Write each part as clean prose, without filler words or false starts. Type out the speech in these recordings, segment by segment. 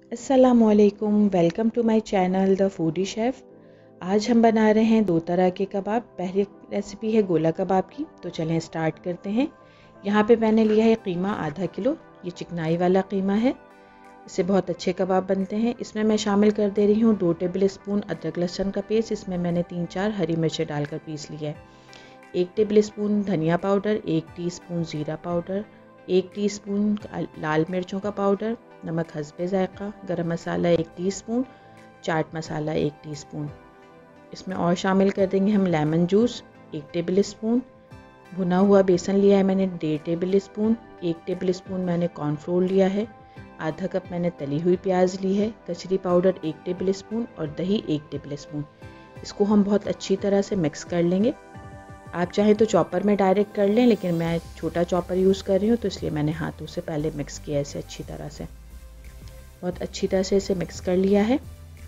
अस्सलामुअलैकुम, welcome to my channel the foodie chef. आज हम बना रहे हैं दो तरह के कबाब। पहली रेसिपी है गोला कबाब की, तो चलें स्टार्ट करते हैं। यहाँ पे मैंने लिया है कीमा आधा किलो। ये चिकनाई वाला कीमा है, इससे बहुत अच्छे कबाब बनते हैं। इसमें मैं शामिल कर दे रही हूँ 2 टेबल स्पून अदरक लहसुन का पेस्ट। इसमें मैंने 3-4 हरी मिर्चें डालकर पीस लिया है। 1 टेबल स्पून धनिया पाउडर, 1 टीस्पून ज़ीरा पाउडर, 1 टीस्पून लाल मिर्चों का पाउडर, नमक हस्बे ज़ायक़ा, गरम मसाला 1 टीस्पून, चाट मसाला 1 टीस्पून। इसमें और शामिल कर देंगे हम लेमन जूस 1 टेबल स्पून। भुना हुआ बेसन लिया है मैंने 1.5 टेबल स्पून। 1 टेबल स्पून मैंने कॉर्नफ्लोर लिया है। आधा कप मैंने तली हुई प्याज ली है। कचरी पाउडर 1 टेबल स्पून और दही 1 टेबल स्पून। इसको हम बहुत अच्छी तरह से मिक्स कर लेंगे। आप चाहें तो चॉपर में डायरेक्ट कर लें, लेकिन मैं छोटा चॉपर यूज़ कर रही हूँ, तो इसलिए मैंने हाथों से पहले मिक्स किया इसे अच्छी तरह से। बहुत अच्छी तरह से इसे मिक्स कर लिया है,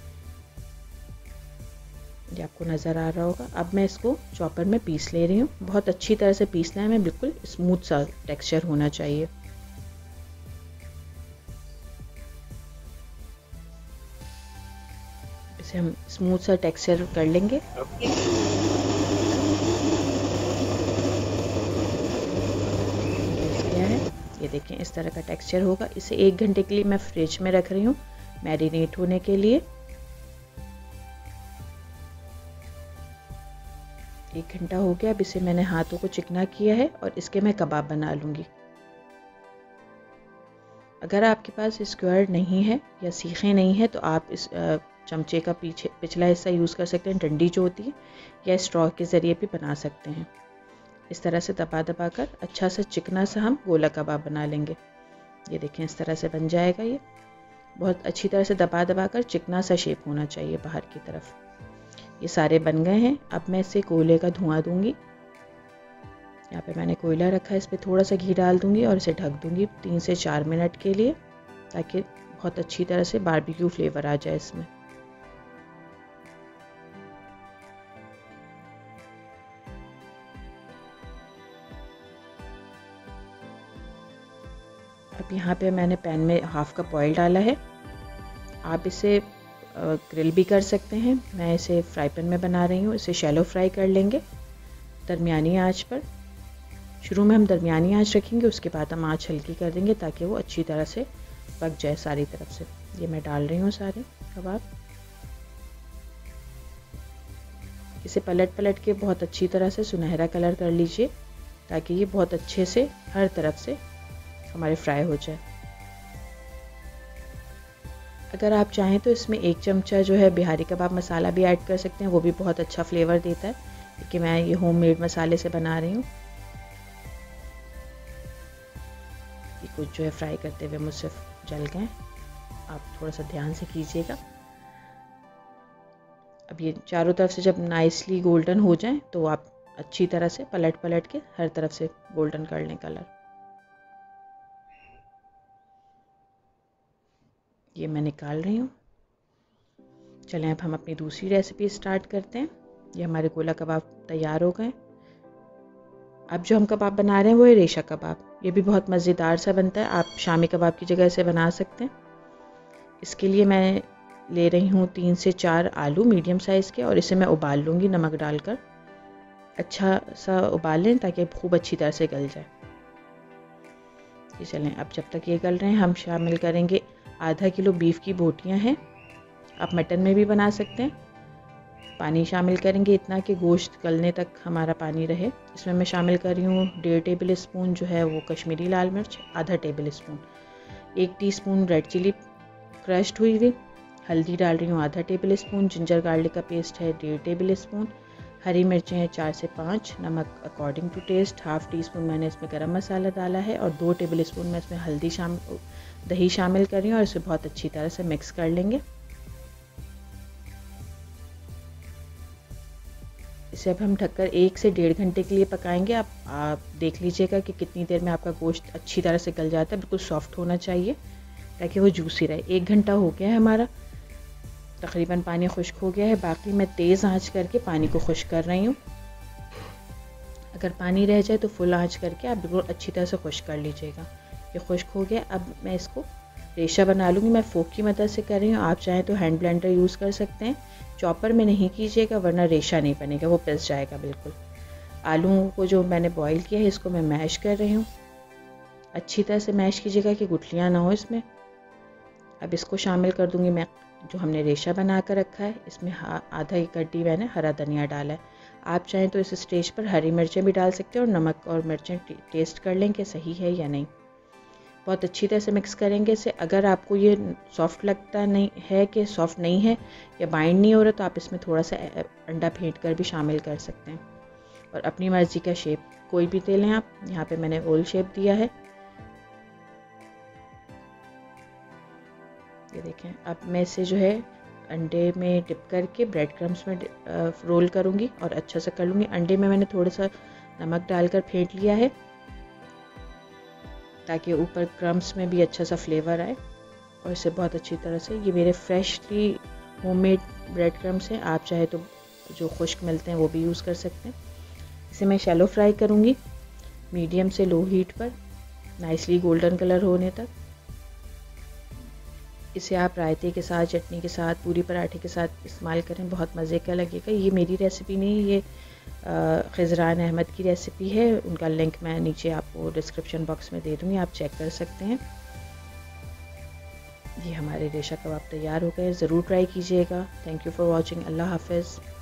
ये आपको नज़र आ रहा होगा। अब मैं इसको चॉपर में पीस ले रही हूँ। बहुत अच्छी तरह से पीसना है, मैं बिल्कुल स्मूथ सा टेक्सचर होना चाहिए। इसे हम स्मूथ सा टेक्सचर कर लेंगे। ये देखें, इस तरह का टेक्सचर होगा। इसे 1 घंटे के लिए मैं फ्रिज में रख रही हूँ मैरिनेट होने के लिए। 1 घंटा हो गया। अब इसे मैंने हाथों को चिकना किया है और इसके मैं कबाब बना लूँगी। अगर आपके पास स्क्वायर नहीं है या सीखे नहीं है, तो आप इस चमचे का पिछला हिस्सा यूज़ कर सकते हैं, डंडी जो होती है, या स्ट्रॉ के ज़रिए भी बना सकते हैं। इस तरह से दबा दबा कर अच्छा सा चिकना सा हम गोला कबाब बना लेंगे। ये देखें, इस तरह से बन जाएगा। ये बहुत अच्छी तरह से दबा दबा कर चिकना सा शेप होना चाहिए बाहर की तरफ। ये सारे बन गए हैं। अब मैं इसे कोयले का धुआं दूंगी। यहाँ पे मैंने कोयला रखा है, इस पर थोड़ा सा घी डाल दूंगी और इसे ढक दूंगी 3 से 4 मिनट के लिए, ताकि बहुत अच्छी तरह से बारबेक्यू फ्लेवर आ जाए इसमें। अब यहाँ पे मैंने पैन में हाफ कप ऑयल डाला है। आप इसे ग्रिल भी कर सकते हैं। मैं इसे फ्राई पैन में बना रही हूँ। इसे शैलो फ्राई कर लेंगे दरमियानी आंच पर। शुरू में हम दरमियानी आंच रखेंगे, उसके बाद हम आंच हल्की कर देंगे ताकि वो अच्छी तरह से पक जाए सारी तरफ से। ये मैं डाल रही हूँ सारे कबाब। इसे पलट पलट के बहुत अच्छी तरह से सुनहरा कलर कर लीजिए, ताकि ये बहुत अच्छे से हर तरफ से हमारे फ्राई हो जाए। अगर आप चाहें तो इसमें 1 चमचा जो है बिहारी कबाब मसाला भी ऐड कर सकते हैं, वो भी बहुत अच्छा फ्लेवर देता है, क्योंकि मैं ये होममेड मसाले से बना रही हूँ। ये कुछ जो है फ्राई करते हुए मुझसे जल गए, आप थोड़ा सा ध्यान से कीजिएगा। अब ये चारों तरफ से जब नाइसली गोल्डन हो जाए, तो आप अच्छी तरह से पलट पलट के हर तरफ से गोल्डन कर लें कलर। ये मैं निकाल रही हूँ। चलें, अब हम अपनी दूसरी रेसिपी स्टार्ट करते हैं। ये हमारे गोला कबाब तैयार हो गए। अब जो हम कबाब बना रहे हैं वो है रेशा कबाब। ये भी बहुत मज़ेदार सा बनता है, आप शामी कबाब की जगह इसे बना सकते हैं। इसके लिए मैं ले रही हूँ 3 से 4 आलू मीडियम साइज़ के, और इसे मैं उबाल लूँगी नमक डालकर। अच्छा सा उबाल लें ताकि खूब अच्छी तरह से गल जाए। ये चलें, अब जब तक ये गल रहे हैं, हम शामिल करेंगे आधा किलो बीफ की बोटियाँ हैं। आप मटन में भी बना सकते हैं। पानी शामिल करेंगे इतना कि गोश्त गलने तक हमारा पानी रहे। इसमें मैं शामिल कर रही हूँ 1.5 टेबल स्पून जो है वो कश्मीरी लाल मिर्च, आधा table spoon, 1 teaspoon red chilli crushed हुई हुई, हल्दी डाल रही हूँ आधा टेबल स्पून, जिंजर गार्लिक का पेस्ट है 1.5 टेबल स्पून, हरी मिर्चें हैं 4 से 5, नमक according to taste, half tea spoon मैंने इसमें गरम मसाला डाला है, और 2 टेबल स्पून मैं इसमें दही शामिल कर रही हूँ, और इसे बहुत अच्छी तरह से मिक्स कर लेंगे। इसे अब हम ढककर 1 से 1.5 घंटे के लिए पकाएंगे। आप देख लीजिएगा कि कितनी देर में आपका गोश्त अच्छी तरह से गल जाता है। बिल्कुल सॉफ्ट होना चाहिए ताकि वो जूसी रहे। 1 घंटा हो गया है हमारा, तकरीबन पानी खुश्क हो गया है। बाकी मैं तेज़ आंच करके पानी को खुश्क कर रही हूँ। अगर पानी रह जाए तो फुल आंच करके आप बिल्कुल अच्छी तरह से खुश्क कर लीजिएगा। ये खुश्क हो गया। अब मैं इसको रेशा बना लूँगी। मैं फोक की मदद से कर रही हूँ, आप चाहें तो हैंड ब्लेंडर यूज़ कर सकते हैं। चॉपर में नहीं कीजिएगा वरना रेशा नहीं बनेगा, वो पिस जाएगा बिल्कुल। आलू को जो मैंने बॉईल किया है इसको मैं मैश कर रही हूँ। अच्छी तरह से मैश कीजिएगा कि गुठलियाँ ना हो इसमें। अब इसको शामिल कर दूँगी मैं जो हमने रेशा बना कर रखा है। इसमें आधा एक कड्डी मैंने हरा धनिया डाला है। आप चाहें तो इस स्टेज पर हरी मिर्चें भी डाल सकते हैं और नमक और मिर्चें टेस्ट कर लें कि सही है या नहीं। बहुत अच्छी तरह से मिक्स करेंगे इसे। अगर आपको ये सॉफ्ट लगता नहीं है कि सॉफ्ट नहीं है या बाइंड नहीं हो रहा तो आप इसमें थोड़ा सा अंडा फेंट कर भी शामिल कर सकते हैं। और अपनी मर्ज़ी का शेप कोई भी दे लें आप। यहाँ पे मैंने ओल शेप दिया है, ये देखें। अब मैं इसे जो है अंडे में डिप करके ब्रेड क्रम्स में रोल करूँगी और अच्छा से कर लूँगी। अंडे में मैंने थोड़ा सा नमक डालकर फेंट लिया है ताकि ऊपर क्रम्स में भी अच्छा सा फ्लेवर आए। और इसे बहुत अच्छी तरह से, ये मेरे फ्रेशली होममेड ब्रेड क्रम्स हैं, आप चाहे तो जो खुश्क मिलते हैं वो भी यूज़ कर सकते हैं। इसे मैं शैलो फ्राई करूँगी मीडियम से लो हीट पर, नाइसली गोल्डन कलर होने तक। इसे आप रायते के साथ, चटनी के साथ, पूरी पराठे के साथ इस्तेमाल करें, बहुत मज़े का लगेगा। ये मेरी रेसिपी नहीं, ये खिज़रान अहमद की रेसिपी है। उनका लिंक मैं नीचे आपको डिस्क्रिप्शन बॉक्स में दे दूँगी, आप चेक कर सकते हैं। ये हमारे रेशा कबाब तैयार हो गए, ज़रूर ट्राई कीजिएगा। Thank you for watching. अल्लाह हाफ़िज़।